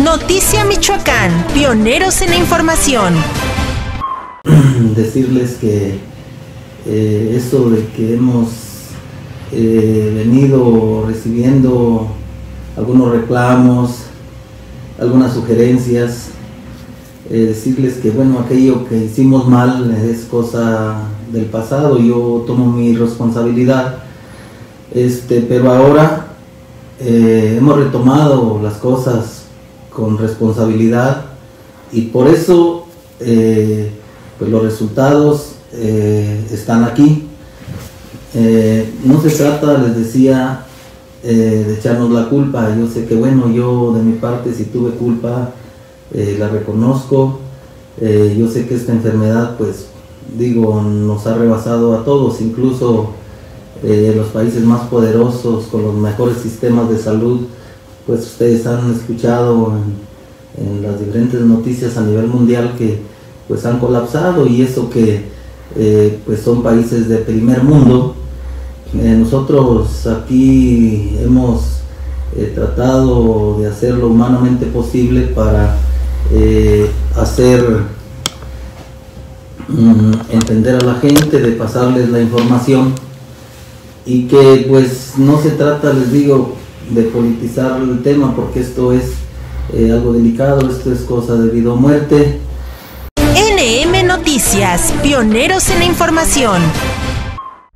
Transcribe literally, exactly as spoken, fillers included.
Noticia Michoacán, pioneros en la información. Decirles que eh, eso de que hemos eh, venido recibiendo algunos reclamos, algunas sugerencias, eh, decirles que bueno, aquello que hicimos mal es cosa del pasado, yo tomo mi responsabilidad, este, pero ahora eh, hemos retomado las cosas con responsabilidad y por eso eh, pues los resultados eh, están aquí. Eh, no se trata, les decía, eh, de echarnos la culpa. Yo sé que bueno, yo de mi parte si tuve culpa eh, la reconozco. Eh, yo sé que esta enfermedad pues digo nos ha rebasado a todos, incluso eh, los países más poderosos con los mejores sistemas de salud, pues ustedes han escuchado en, en las diferentes noticias a nivel mundial que pues han colapsado, y eso que eh, pues son países de primer mundo. Eh, nosotros aquí hemos eh, tratado de hacer lo humanamente posible para eh, hacer mm, entender a la gente, de pasarles la información, y que pues no se trata, les digo, de politizar el tema, porque esto es eh, algo delicado, esto es cosa de vida o muerte. N M Noticias, pioneros en la información.